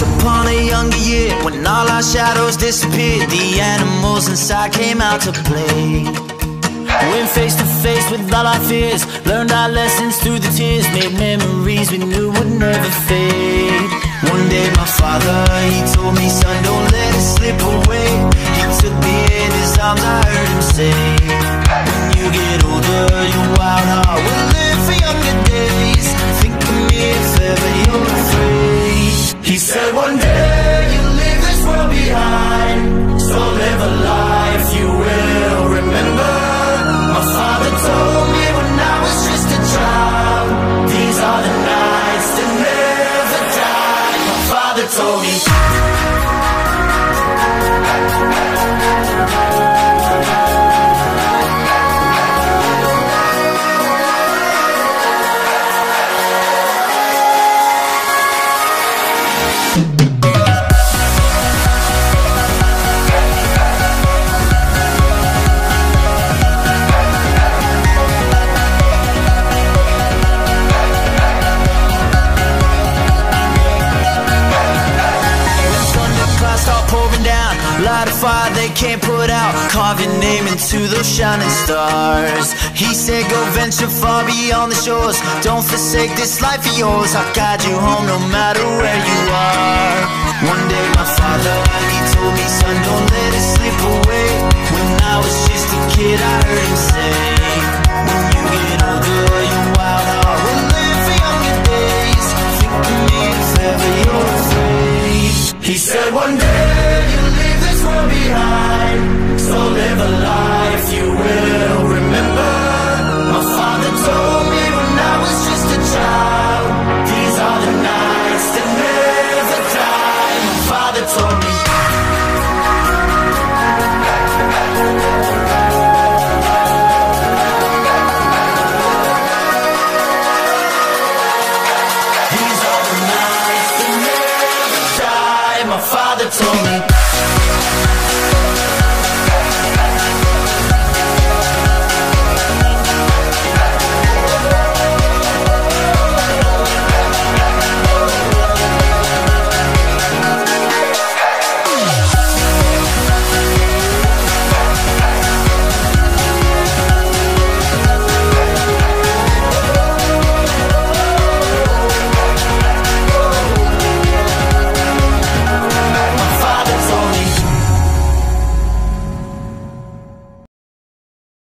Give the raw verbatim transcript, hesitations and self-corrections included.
upon a younger year, when all our shadows disappeared, the animals inside came out to play. Went face to face with all our fears, learned our lessons through the tears, made memories we knew would never fade. One day my father, he told me, son, don't let it slip away. He took me in his arms, I heard him say, when you get older, your wild heart will live for younger days. Think of me if ever you're afraid. He said one day you'll leave this world behind, so live a life you will remember. My father told me when I was just a child, these are the nights that never die. My father told me. Light a fire they can't put out, carve your name into those shining stars. He said go venture far beyond the shores, don't forsake this life of yours. I'll guide you home no matter where you are. One day my father, he told me, son, don't let it slip away. When I was just a kid I heard him say, when